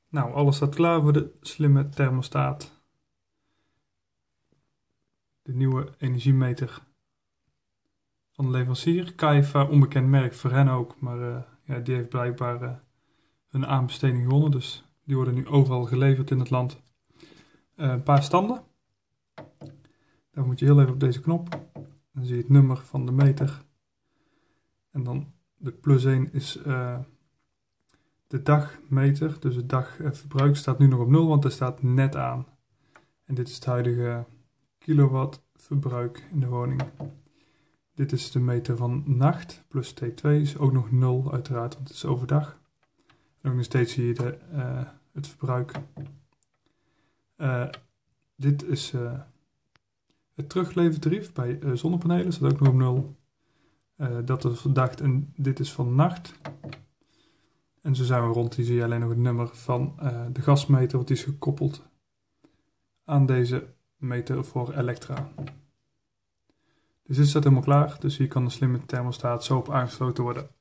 Nou, alles staat klaar voor de slimme thermostaat. De nieuwe energiemeter van de leverancier. Kaifa, onbekend merk voor hen ook, maar ja, die heeft blijkbaar hun aanbesteding gewonnen. Dus die worden nu overal geleverd in het land. Een paar standen. Dan moet je heel even op deze knop. Dan zie je het nummer van de meter. En dan de plus 1 is de dagmeter. Dus het dagverbruik staat nu nog op 0, want hij staat net aan. En dit is het huidige kilowattverbruik in de woning. Dit is de meter van nacht, plus T2 is ook nog 0 uiteraard, want het is overdag. En ook nog steeds zie je het verbruik. Dit is het teruglevertarief bij zonnepanelen, staat ook nog op 0. Dat is van dag en dit is van nacht. En zo zijn we rond, die zie je alleen nog het nummer van de gasmeter, want die is gekoppeld aan deze meter voor Elektra. Dus dit staat helemaal klaar, dus hier kan de slimme thermostaat zo op aangesloten worden.